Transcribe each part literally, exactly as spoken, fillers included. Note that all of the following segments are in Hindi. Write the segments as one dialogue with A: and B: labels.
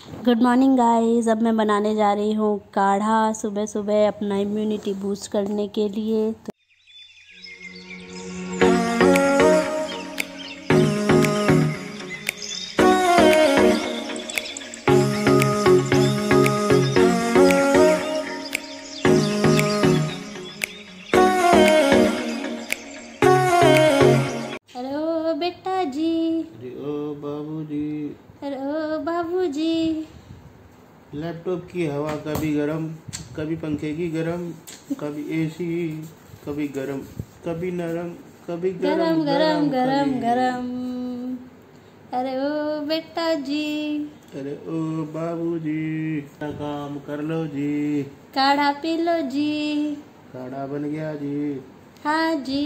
A: Good morning guys. अब मैं बनाने जा रही हूँ काढ़ा सुबह सुबह अपना इम्यूनिटी बूस्ट करने के लिए। तो हेलो बेटा जी।
B: ओ बाबूजी।
A: हेलो बाबूजी।
B: लैपटॉप की हवा कभी गरम, कभी पंखे की गरम, कभी एसी, कभी गरम, कभी नरम, कभी गरम
A: गरम गरम गरम
B: कभी-
A: गरम। अरे ओ बेटा जी।
B: अरे ओ बाबूजी, अपना काम कर लो जी।
A: काढ़ा पी लो जी।
B: काढ़ा बन गया जी।
A: हाँ जी।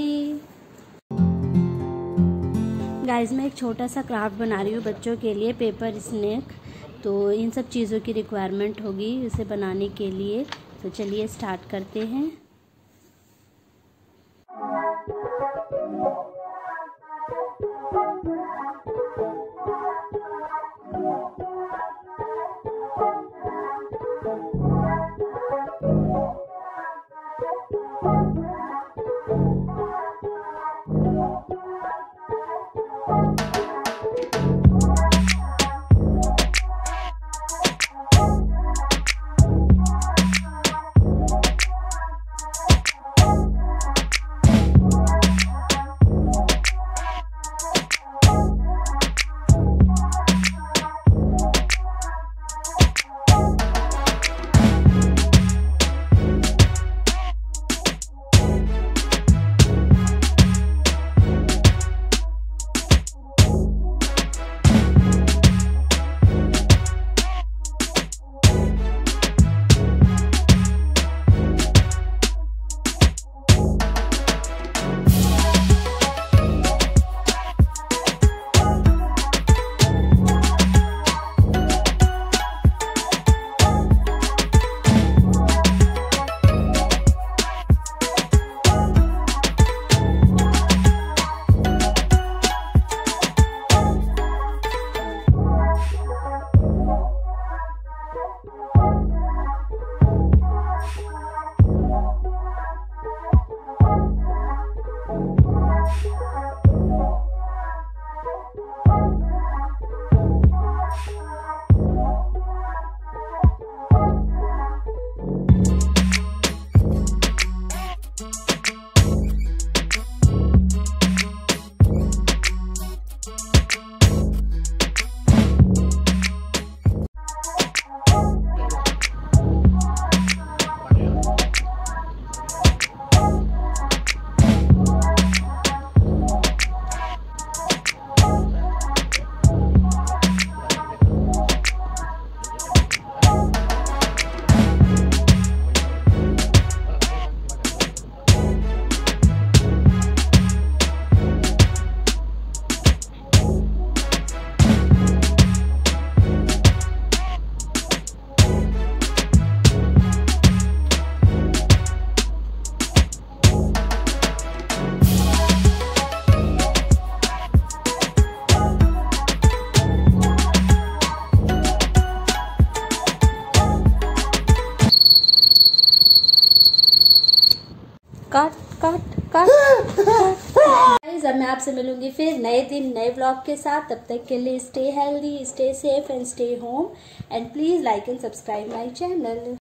A: गाइस मैं एक छोटा सा क्राफ्ट बना रही हूँ बच्चों के लिए, पेपर स्नेक। तो इन सब चीज़ों की रिक्वायरमेंट होगी इसे बनाने के लिए। तो चलिए स्टार्ट करते हैं। काट काट काट गाइस अब मैं आपसे मिलूंगी फिर नए दिन नए व्लॉग के साथ। तब तक के लिए stay healthy, stay safe and stay home and please like and subscribe my channel.